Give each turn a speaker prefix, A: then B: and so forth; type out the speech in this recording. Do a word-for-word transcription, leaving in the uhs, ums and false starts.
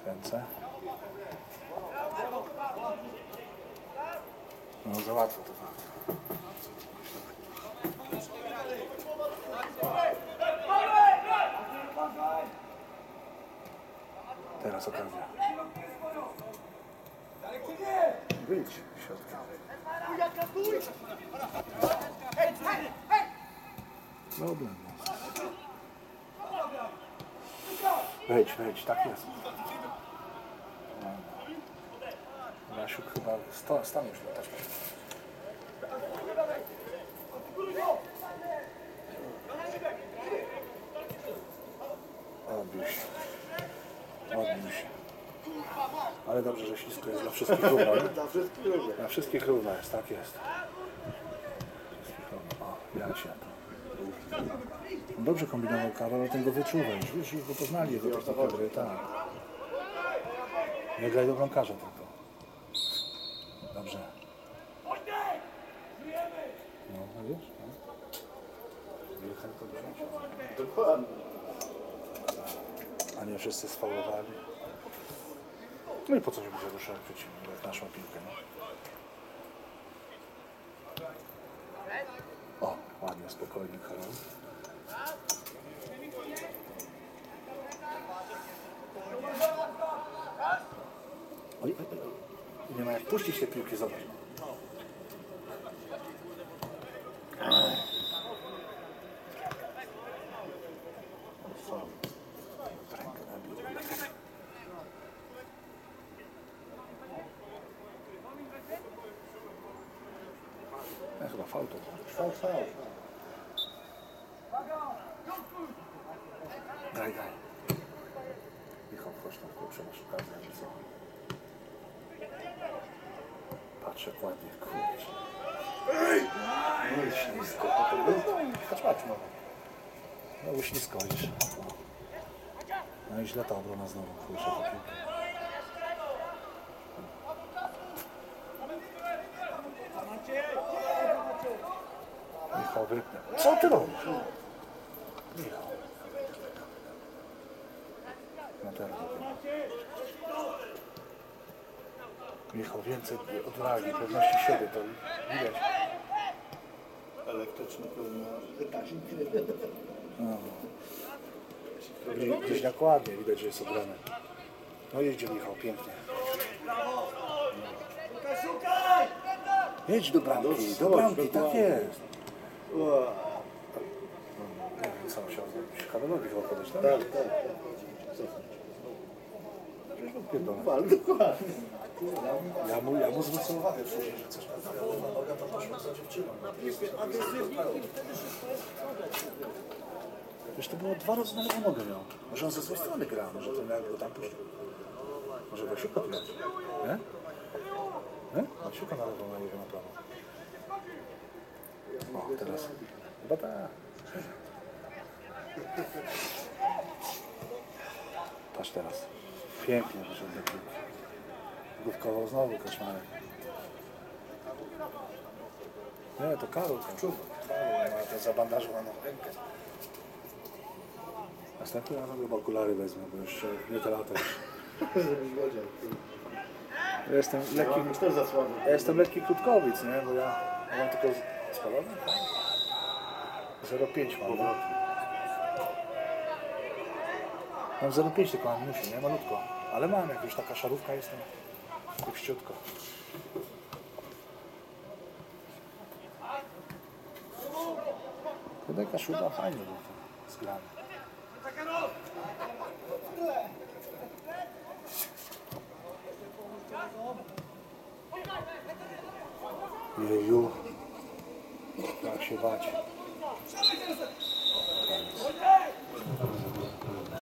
A: ręce. No za łatwo to fakt. Teraz okazja. Wyjdź w środku. Problem jest. Wejdź, wejdź, tak jest. Jasiuk chyba sta, stanie już na taczkę. Odbił się. Odbił się. Ale dobrze, że ślisko jest dla wszystkich równo. Dla wszystkich równo jest, tak jest. Wszystkich równo. O, Jasia to. Dobrze kombinował Karol, ale ten go wyczuwa już. Już, już go poznali, jego technikę gry, tak. Nie graj do bramkarza tylko. Dobrze. No, wiesz? No. Wilhelm to wziąć.
B: Dokładnie.
A: A nie wszyscy sfaulowali. No i po co się będzie ruszać przeciwnie, jak naszą piłkę, no? O, ładnie, spokojnie, Karol. Oj, oj, oj. Nie ma jak puścić te piłki, zobacz. Ja chyba faul to.
B: Faul, faul.
A: Daj, daj. Michał, chodź tam, kurczę, masz okazję, co? Patrz jak ładnie, kurczę. No i ślisko. Patrz, patrz, no. No i ślisko, widzisz. No i źle ta obrona znowu, kurczę, ta piłka. Michał, wypnę. Co ty robisz? Michał. No teraz. Michał, więcej odwagi, pewności siebie, to widać.
B: Elektryczny pełno.
A: No. Gdzieś nakładnie, widać, że jest obrony. No jeździ Michał, pięknie. Jedź do bramki, do bramki, tak jest. Nie wiem, co musiał zrobić. Kamerowi chyba podejść, tak?
B: Tak, tak. Dokładnie, dokładnie.
A: Ja mu, ja mu zwrócę uwagę, że coś tam nogę to poszła za dziewczyną. Wiesz, to było dwa razy na lewą nogę miał. Może on ze złej strony gra, może to miał go tam puścił. Może Wasiuka tu miał. Nie? Nie? Wasiuka na lewą, na jego na prawo. O, teraz. Chyba tak. Patrz teraz. Pięknie wyszedł do piłki. Główkował znowu Kaczmarek. Nie, to Karol Kaczmarek. Karol ma tę zabandażowaną rękę. Następnie ja sobie okulary wezmę, bo już nie te lata. Ja jestem lekki, ja jestem lekki krótkowiec, nie? Bo ja, ja mam tylko spalony, zero przecinek pięć mam. No? Mam zero przecinek pięć tylko mam musi, nie? Malutko. Ale mam, jak już taka szarówka jestem, puściutko. Chyba Kaszuba fajnie był to zgrany. Jeju, jak się bać.